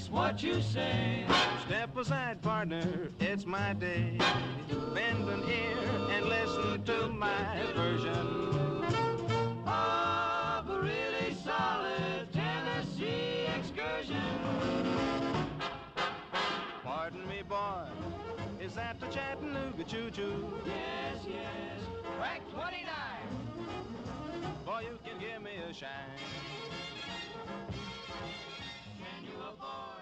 just what you say. Step aside, partner, it's my day. Bend an ear and listen to my version Of a really solid Tennessee excursion. Pardon me, boy, is that the Chattanooga choo-choo? Yes, yes, track 29. Boy, you can give me a shine. Can you afford